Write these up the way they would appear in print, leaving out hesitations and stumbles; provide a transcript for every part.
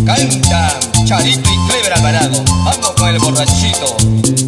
Canta Charito y Clever Alvarado. Vamos con el borrachito.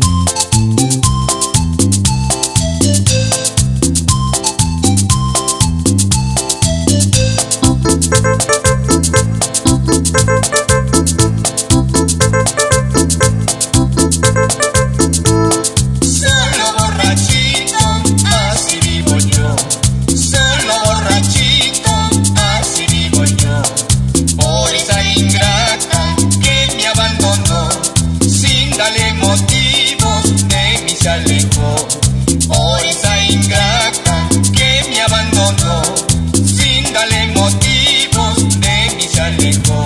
Por esa ingrata que me abandonó, sin darle motivos de mí se alejó.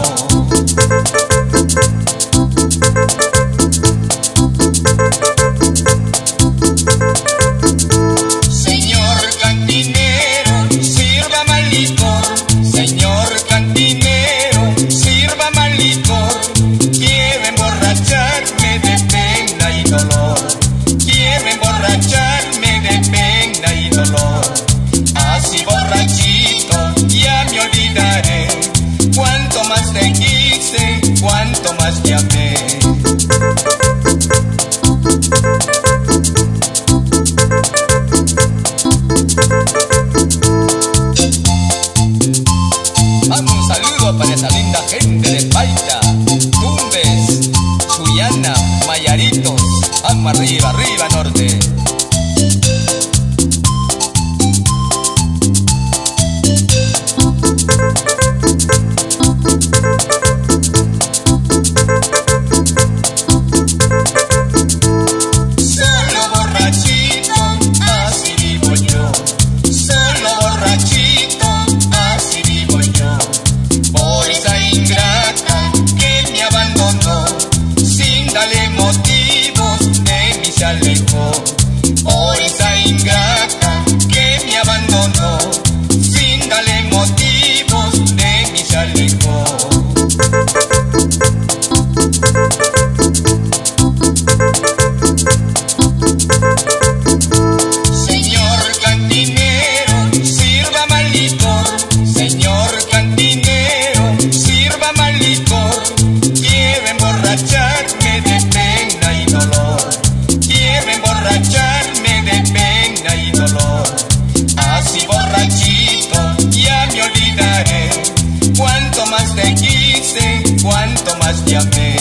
Señor cantinero, sirva más licor. Señor cantinero, sirva más licor. Quiero emborracharme de pena y dolor. Quiero emborracharme de pena y dolor. Así borrachito ya me olvidaré. Cuanto más te quise, cuanto más te amé. Mando un saludo para esa linda gente de Paita, Tumbes, Sullana, Mayaritos. Vamos arriba, arriba norte. Solo borrachito, así vivo yo. Solo borrachito, así vivo yo. Por esa ingrata que me abandonó, sin darle motivos de mí se alejó. Por esa ingrata que me abandonó, sin darle motivos de mí se alejó. Señor cantinero, sirva más licor. Señor cantinero, sirva más licor. Quiero emborracharme de pena y dolor. Quiero emborracharme de pena y dolor. Así borrachito ya me olvidaré. Cuanto más te quise, cuanto más te amé.